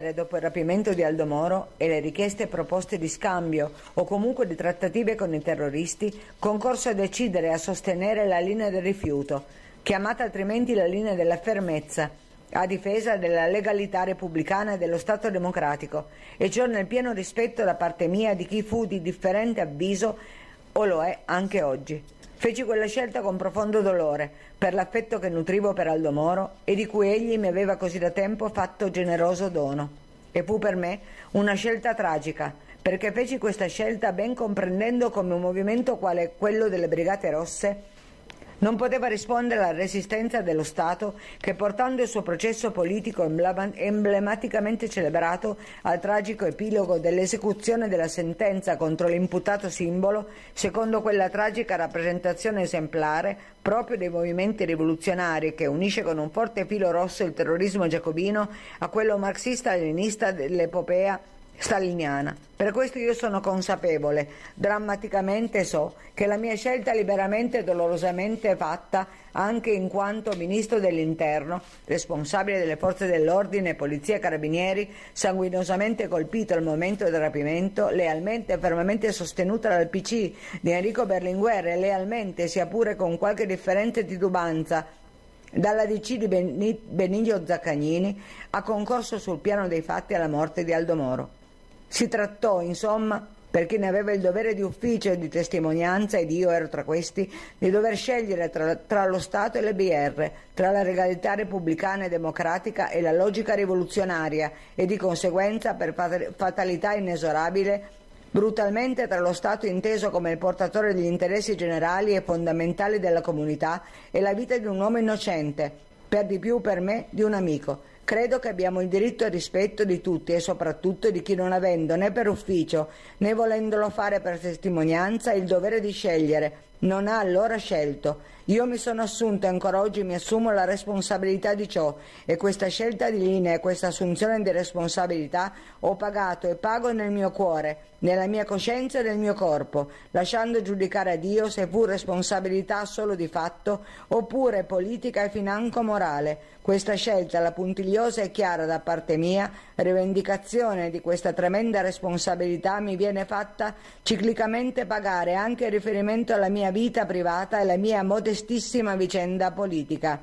Dopo il rapimento di Aldo Moro e le richieste e proposte di scambio o comunque di trattative con i terroristi, concorso a decidere e a sostenere la linea del rifiuto, chiamata altrimenti la linea della fermezza, a difesa della legalità repubblicana e dello Stato democratico, e ciò nel pieno rispetto da parte mia di chi fu di differente avviso o lo è anche oggi. Feci quella scelta con profondo dolore per l'affetto che nutrivo per Aldo Moro e di cui egli mi aveva così da tempo fatto generoso dono. E fu per me una scelta tragica, perché feci questa scelta ben comprendendo come un movimento quale quello delle Brigate Rosse non poteva rispondere alla resistenza dello Stato che, portando il suo processo politico emblematicamente celebrato al tragico epilogo dell'esecuzione della sentenza contro l'imputato Simbolo, secondo quella tragica rappresentazione esemplare proprio dei movimenti rivoluzionari che unisce con un forte filo rosso il terrorismo giacobino a quello marxista-leninista dell'epopea staliniana. Per questo io sono consapevole, drammaticamente so, che la mia scelta liberamente e dolorosamente fatta, anche in quanto Ministro dell'Interno, responsabile delle forze dell'ordine, polizia e carabinieri, sanguinosamente colpito al momento del rapimento, lealmente e fermamente sostenuta dal PC di Enrico Berlinguer e lealmente, sia pure con qualche differente titubanza, dalla DC di Benigno Zaccagnini, ha concorso sul piano dei fatti alla morte di Aldo Moro. Si trattò, insomma, per chi ne aveva il dovere di ufficio e di testimonianza, ed io ero tra questi, di dover scegliere tra lo Stato e le BR, tra la legalità repubblicana e democratica e la logica rivoluzionaria, e di conseguenza, per fatalità inesorabile, brutalmente tra lo Stato inteso come il portatore degli interessi generali e fondamentali della comunità e la vita di un uomo innocente, per di più per me di un amico. Credo che abbiamo il diritto al rispetto di tutti e soprattutto di chi, non avendo né per ufficio né volendolo fare per testimonianza il dovere di scegliere, non ha allora scelto. Io mi sono assunto e ancora oggi mi assumo la responsabilità di ciò, e questa scelta di linea e questa assunzione di responsabilità ho pagato e pago nel mio cuore, nella mia coscienza e nel mio corpo, lasciando giudicare a Dio se fu responsabilità solo di fatto oppure politica e financo morale. Questa scelta, la puntigliosa e chiara da parte mia, rivendicazione di questa tremenda responsabilità, mi viene fatta ciclicamente pagare anche in riferimento alla mia vita privata e alla mia modestissima vicenda politica.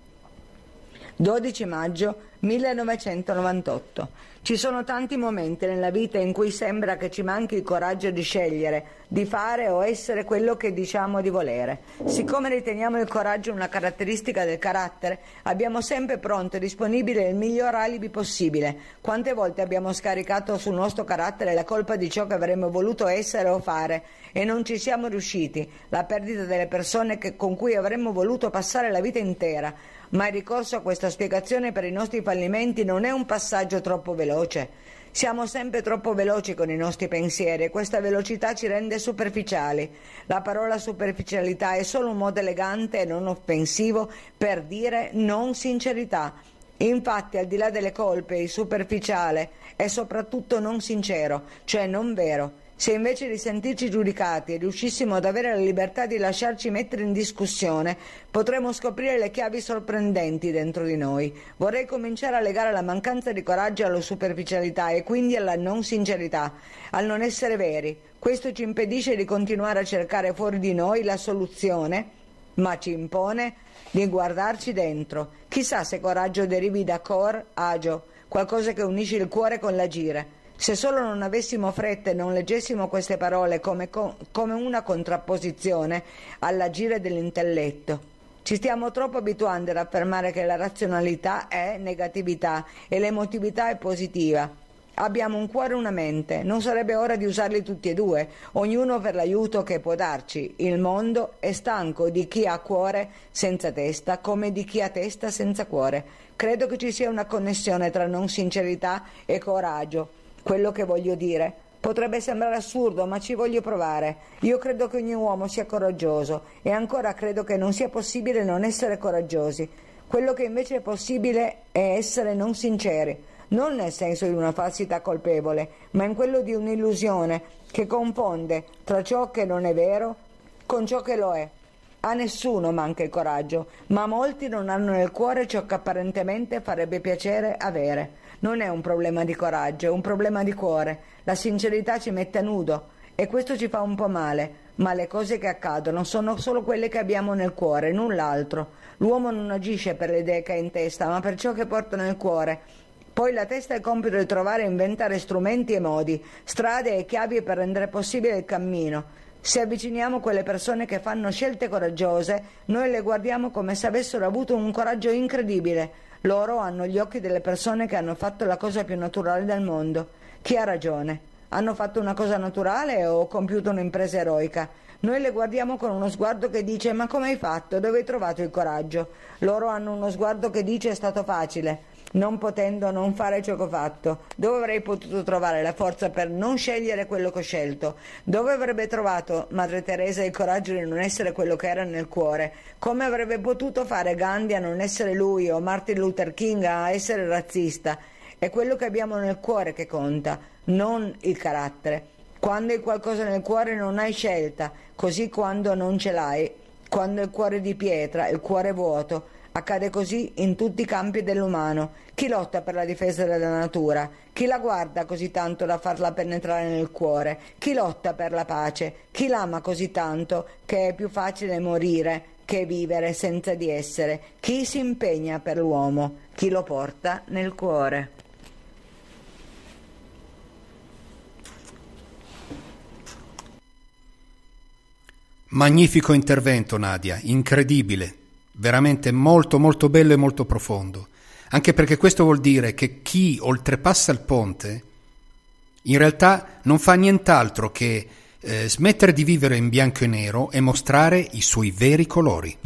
12 maggio 1998. Ci sono tanti momenti nella vita in cui sembra che ci manchi il coraggio di scegliere, di fare o essere quello che diciamo di volere. Siccome riteniamo il coraggio una caratteristica del carattere, abbiamo sempre pronto e disponibile il miglior alibi possibile. Quante volte abbiamo scaricato sul nostro carattere la colpa di ciò che avremmo voluto essere o fare e non ci siamo riusciti, la perdita delle persone con cui avremmo voluto passare la vita intera. Ma il ricorso a questa spiegazione per i nostri fallimenti non è un passaggio troppo veloce. Siamo sempre troppo veloci con i nostri pensieri e questa velocità ci rende superficiali. La parola superficialità è solo un modo elegante e non offensivo per dire non sincerità. Infatti, al di là delle colpe, il superficiale è soprattutto non sincero, cioè non vero. Se invece di sentirci giudicati riuscissimo ad avere la libertà di lasciarci mettere in discussione, potremmo scoprire le chiavi sorprendenti dentro di noi. Vorrei cominciare a legare la mancanza di coraggio alla superficialità e quindi alla non sincerità, al non essere veri. Questo ci impedisce di continuare a cercare fuori di noi la soluzione, ma ci impone di guardarci dentro. Chissà se coraggio derivi da cor, agio, qualcosa che unisce il cuore con l'agire. Se solo non avessimo fretta e non leggessimo queste parole come una contrapposizione all'agire dell'intelletto. Ci stiamo troppo abituando ad affermare che la razionalità è negatività e l'emotività è positiva. Abbiamo un cuore e una mente, non sarebbe ora di usarli tutti e due, ognuno per l'aiuto che può darci. Il mondo è stanco di chi ha cuore senza testa, come di chi ha testa senza cuore. Credo che ci sia una connessione tra non sincerità e coraggio. Quello che voglio dire potrebbe sembrare assurdo, ma ci voglio provare. Io credo che ogni uomo sia coraggioso e ancora credo che non sia possibile non essere coraggiosi. Quello che invece è possibile è essere non sinceri, non nel senso di una falsità colpevole, ma in quello di un'illusione che confonde tra ciò che non è vero con ciò che lo è. A nessuno manca il coraggio, ma molti non hanno nel cuore ciò che apparentemente farebbe piacere avere. Non è un problema di coraggio, è un problema di cuore. La sincerità ci mette a nudo e questo ci fa un po' male, ma le cose che accadono sono solo quelle che abbiamo nel cuore, null'altro. L'uomo non agisce per le idee che ha in testa, ma per ciò che porta nel cuore. Poi la testa ha il compito di trovare e inventare strumenti e modi, strade e chiavi per rendere possibile il cammino. Se avviciniamo quelle persone che fanno scelte coraggiose, noi le guardiamo come se avessero avuto un coraggio incredibile. Loro hanno gli occhi delle persone che hanno fatto la cosa più naturale del mondo. Chi ha ragione? Hanno fatto una cosa naturale o compiuto un'impresa eroica? Noi le guardiamo con uno sguardo che dice: ma come hai fatto? Dove hai trovato il coraggio? Loro hanno uno sguardo che dice: è stato facile, non potendo non fare ciò che ho fatto. Dove avrei potuto trovare la forza per non scegliere quello che ho scelto? Dove avrebbe trovato Madre Teresa il coraggio di non essere quello che era nel cuore? Come avrebbe potuto fare Gandhi a non essere lui, o Martin Luther King a essere razzista? È quello che abbiamo nel cuore che conta, non il carattere. Quando hai qualcosa nel cuore non hai scelta, così quando non ce l'hai, quando il cuore è di pietra, il cuore è vuoto. Accade così in tutti i campi dell'umano. Chi lotta per la difesa della natura? Chi la guarda così tanto da farla penetrare nel cuore? Chi lotta per la pace? Chi l'ama così tanto che è più facile morire che vivere senza di essere? Chi si impegna per l'uomo? Chi lo porta nel cuore? Magnifico intervento, Nadia, incredibile, veramente molto molto bello e molto profondo, anche perché questo vuol dire che chi oltrepassa il ponte in realtà non fa nient'altro che smettere di vivere in bianco e nero e mostrare i suoi veri colori.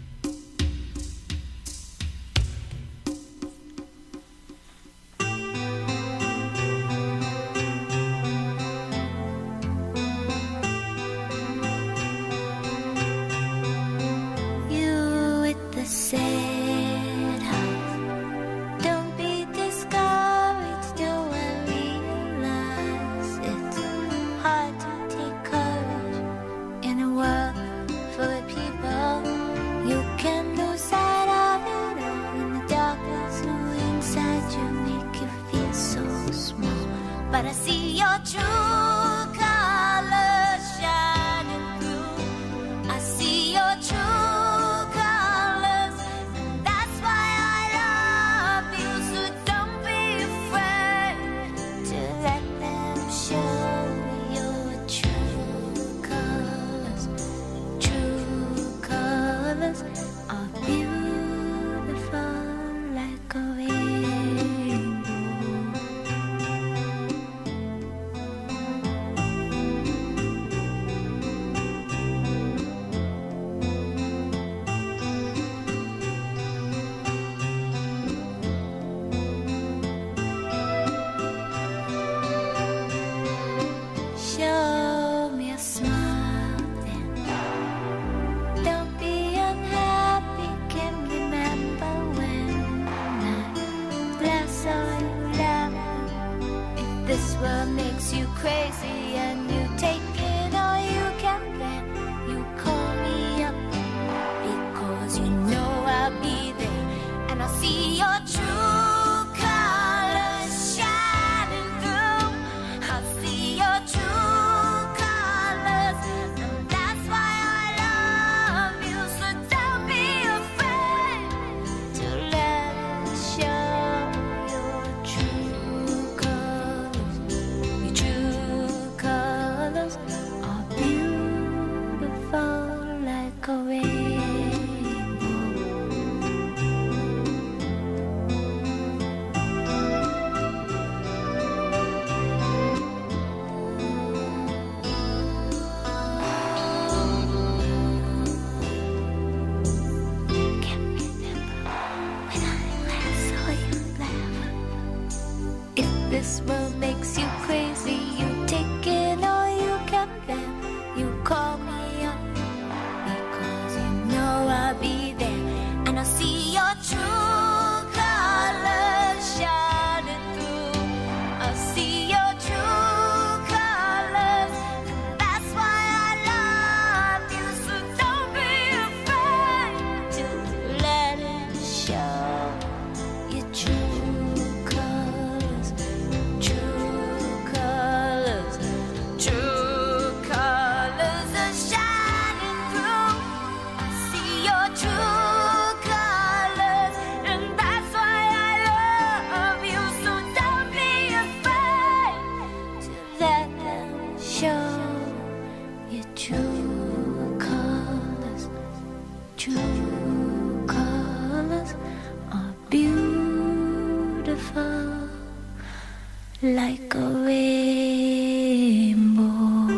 This world makes you crazy. You take it all you can bear. You call me up because you know I'll be there, and I'll see your true colors shining through. I'll see your true colors, and that's why I love you. So don't be like a rainbow.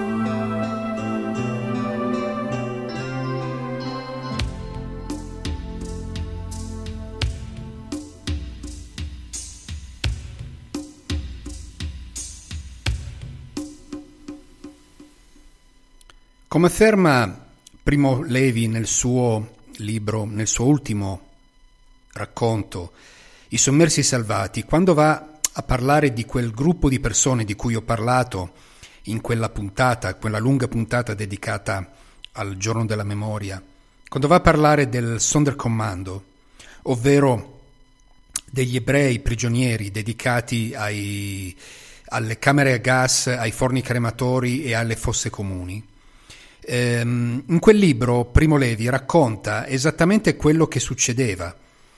Come afferma Primo Levi nel suo libro, nel suo ultimo racconto, I sommersi salvati, quando va a parlare di quel gruppo di persone di cui ho parlato in quella puntata, quella lunga puntata dedicata al giorno della memoria, quando va a parlare del Sonderkommando, ovvero degli ebrei prigionieri dedicati alle camere a gas, ai forni crematori e alle fosse comuni, in quel libro Primo Levi racconta esattamente quello che succedeva.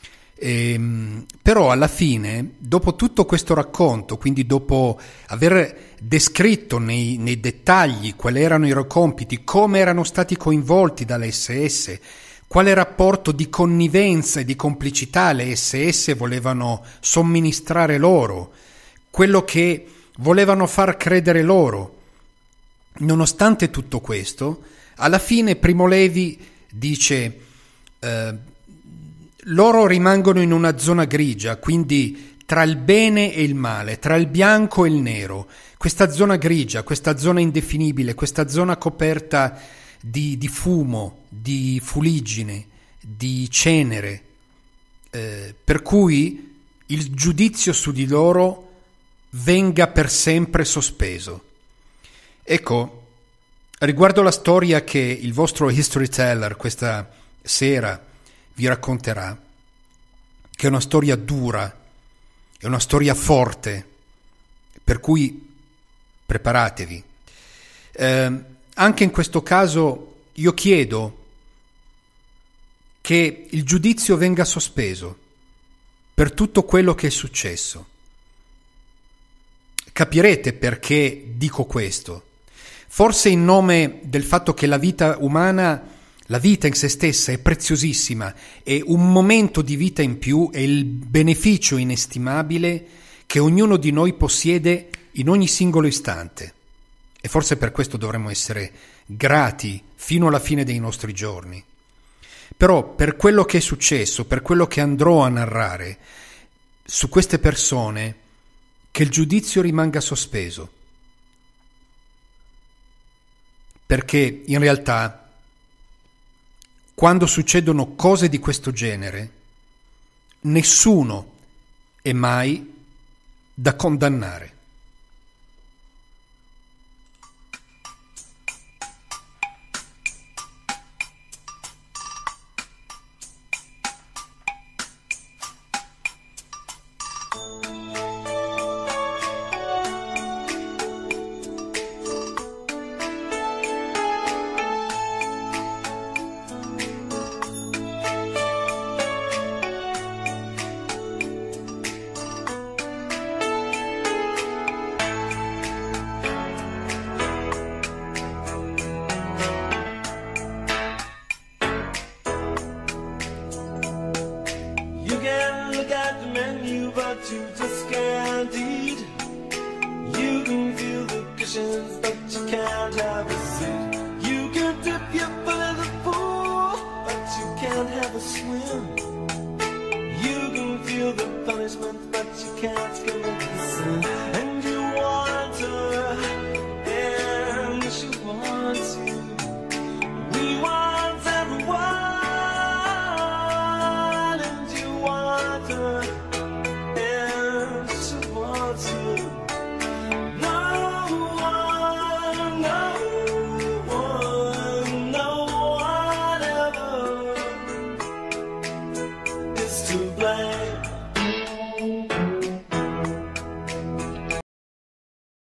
Però alla fine, dopo tutto questo racconto, quindi dopo aver descritto nei dettagli quali erano i loro compiti, come erano stati coinvolti dalle SS, quale rapporto di connivenza e di complicità le SS volevano somministrare loro, quello che volevano far credere loro, nonostante tutto questo, alla fine Primo Levi dice loro rimangono in una zona grigia, quindi tra il bene e il male, tra il bianco e il nero, questa zona grigia, questa zona indefinibile, questa zona coperta di fumo, di fuliggine, di cenere, per cui il giudizio su di loro venga per sempre sospeso. Ecco, riguardo la storia che il vostro history teller questa sera vi racconterà, che è una storia dura, è una storia forte, per cui preparatevi. Anche in questo caso io chiedo che il giudizio venga sospeso per tutto quello che è successo. Capirete perché dico questo. Forse in nome del fatto che la vita umana, la vita in se stessa è preziosissima e un momento di vita in più è il beneficio inestimabile che ognuno di noi possiede in ogni singolo istante. E forse per questo dovremmo essere grati fino alla fine dei nostri giorni. Però per quello che è successo, per quello che andrò a narrare su queste persone, che il giudizio rimanga sospeso. Perché in realtà, quando succedono cose di questo genere, nessuno è mai da condannare. You can look at the menu, but you just